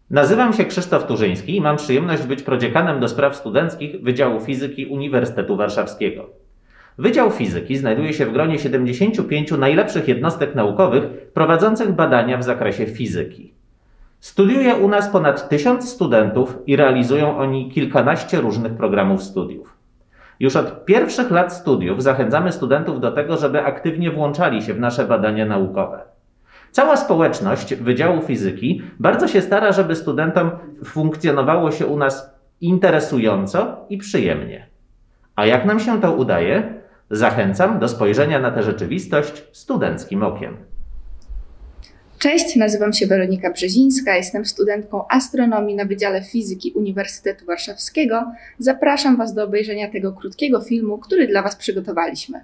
Nazywam się Krzysztof Turzyński i mam przyjemność być prodziekanem do spraw studenckich Wydziału Fizyki Uniwersytetu Warszawskiego. Wydział Fizyki znajduje się w gronie 75 najlepszych jednostek naukowych prowadzących badania w zakresie fizyki. Studiuje u nas ponad 1000 studentów i realizują oni kilkanaście różnych programów studiów. Już od pierwszych lat studiów zachęcamy studentów do tego, żeby aktywnie włączali się w nasze badania naukowe. Cała społeczność Wydziału Fizyki bardzo się stara, żeby studentom funkcjonowało się u nas interesująco i przyjemnie. A jak nam się to udaje? Zachęcam do spojrzenia na tę rzeczywistość studenckim okiem. Cześć, nazywam się Weronika Brzezińska, jestem studentką astronomii na Wydziale Fizyki Uniwersytetu Warszawskiego. Zapraszam Was do obejrzenia tego krótkiego filmu, który dla Was przygotowaliśmy.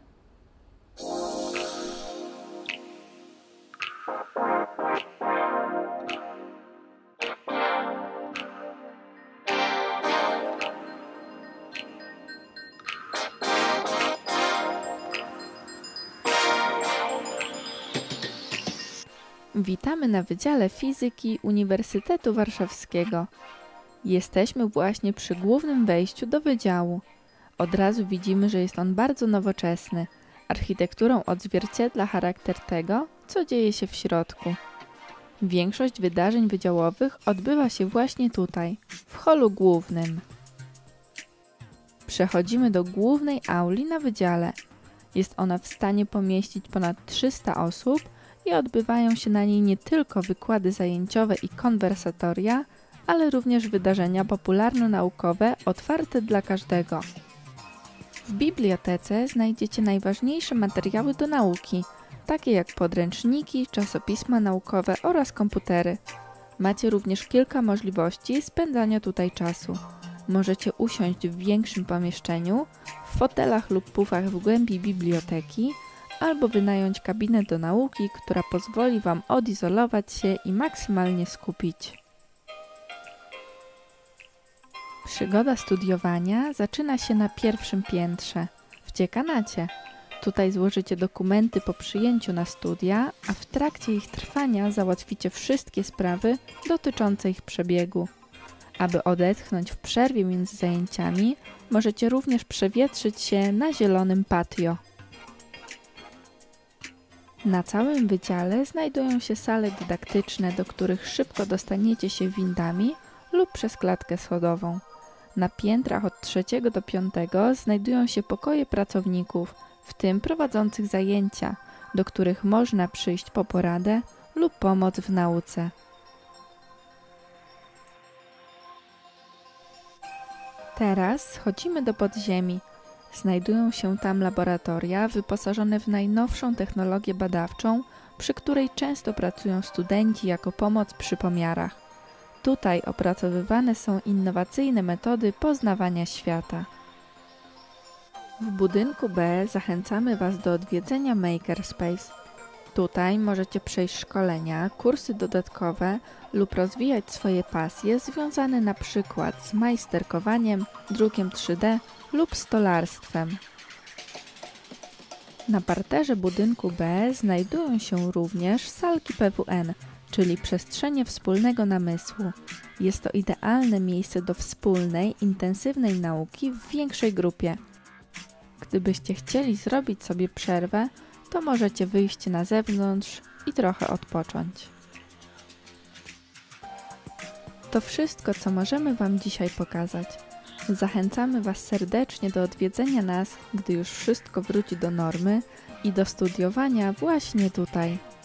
Witamy na Wydziale Fizyki Uniwersytetu Warszawskiego. Jesteśmy właśnie przy głównym wejściu do wydziału. Od razu widzimy, że jest on bardzo nowoczesny. Architekturą odzwierciedla charakter tego, co dzieje się w środku. Większość wydarzeń wydziałowych odbywa się właśnie tutaj, w holu głównym. Przechodzimy do głównej auli na wydziale. Jest ona w stanie pomieścić ponad 300 osób, i odbywają się na niej nie tylko wykłady zajęciowe i konwersatoria, ale również wydarzenia popularno-naukowe otwarte dla każdego. W bibliotece znajdziecie najważniejsze materiały do nauki, takie jak podręczniki, czasopisma naukowe oraz komputery. Macie również kilka możliwości spędzania tutaj czasu. Możecie usiąść w większym pomieszczeniu, w fotelach lub pufach w głębi biblioteki, albo wynająć kabinę do nauki, która pozwoli Wam odizolować się i maksymalnie skupić. Przygoda studiowania zaczyna się na pierwszym piętrze, w dziekanacie. Tutaj złożycie dokumenty po przyjęciu na studia, a w trakcie ich trwania załatwicie wszystkie sprawy dotyczące ich przebiegu. Aby odetchnąć w przerwie między zajęciami, możecie również przewietrzyć się na zielonym patio. Na całym wydziale znajdują się sale dydaktyczne, do których szybko dostaniecie się windami lub przez klatkę schodową. Na piętrach od 3 do 5 znajdują się pokoje pracowników, w tym prowadzących zajęcia, do których można przyjść po poradę lub pomoc w nauce. Teraz schodzimy do podziemi. Znajdują się tam laboratoria wyposażone w najnowszą technologię badawczą, przy której często pracują studenci jako pomoc przy pomiarach. Tutaj opracowywane są innowacyjne metody poznawania świata. W budynku B zachęcamy Was do odwiedzenia Makerspace. Tutaj możecie przejść szkolenia, kursy dodatkowe lub rozwijać swoje pasje związane na przykład z majsterkowaniem, drukiem 3D lub stolarstwem. Na parterze budynku B znajdują się również salki PWN, czyli przestrzenie wspólnego namysłu. Jest to idealne miejsce do wspólnej, intensywnej nauki w większej grupie. Gdybyście chcieli zrobić sobie przerwę, to możecie wyjść na zewnątrz i trochę odpocząć. To wszystko, co możemy Wam dzisiaj pokazać. Zachęcamy Was serdecznie do odwiedzenia nas, gdy już wszystko wróci do normy i do studiowania właśnie tutaj.